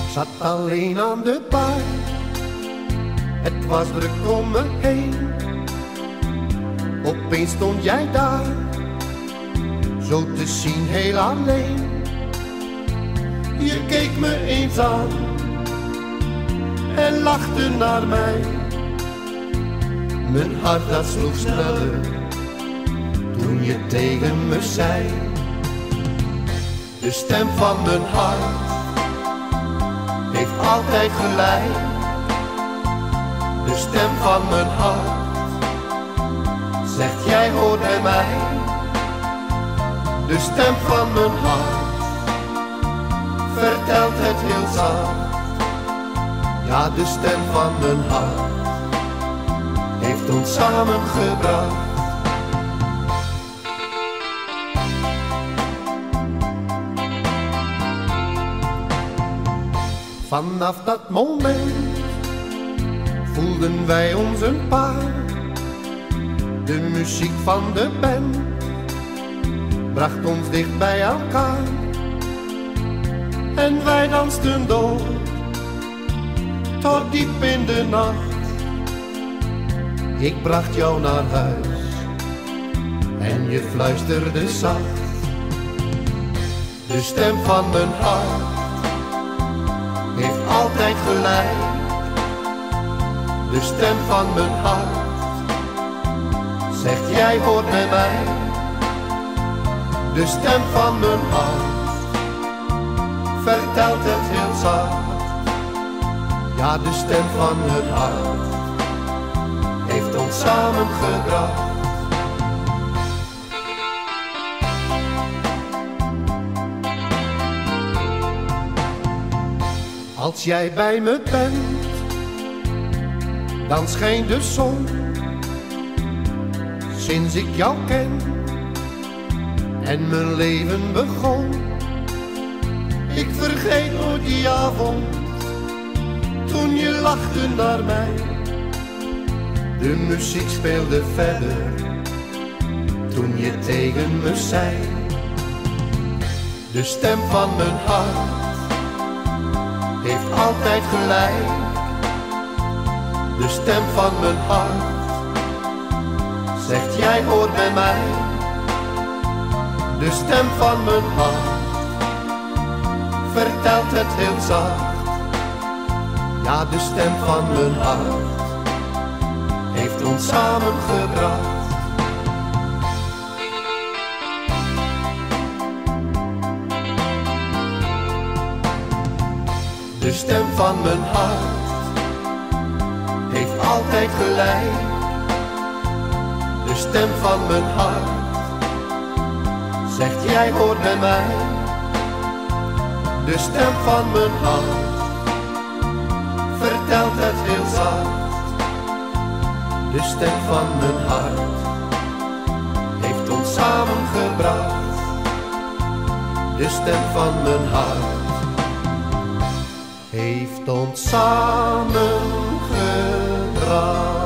Zat alleen aan de bar, het was druk om me heen. Opeens stond jij daar, zo te zien heel alleen. Je keek me eens aan en lachte naar mij. Mijn hart dat sloeg sneller toen je tegen me zei. De stem van mijn hart heeft altijd gelijk. De stem van mijn hart zegt jij hoort bij mij. De stem van mijn hart vertelt het heel zacht. Ja, de stem van mijn hart heeft ons samengebracht. Vanaf dat moment voelden wij ons een paar. De muziek van de band bracht ons dicht bij elkaar. En wij dansten door tot diep in de nacht. Ik bracht jou naar huis en je fluisterde zacht. De stem van mijn hart heeft altijd gelijk. De stem van mijn hart zegt jij hoort bij mij. De stem van mijn hart vertelt het heel zacht. Ja, de stem van mijn hart heeft ons samengebracht. Als jij bij me bent, dan schijnt de zon. Sinds ik jou ken en mijn leven begon. Ik vergeet nooit die avond, toen je lachte naar mij. De muziek speelde verder, toen je tegen me zei. De stem van mijn hart heeft altijd gelijk. De stem van mijn hart zegt jij hoort bij mij. De stem van mijn hart vertelt het heel zacht. Ja, de stem van mijn hart heeft ons samengebracht. De stem van mijn hart heeft altijd gelijk. De stem van mijn hart zegt jij hoort bij mij. De stem van mijn hart vertelt het heel zacht. De stem van mijn hart heeft ons samengebracht. De stem van mijn hart heeft ons samengebracht.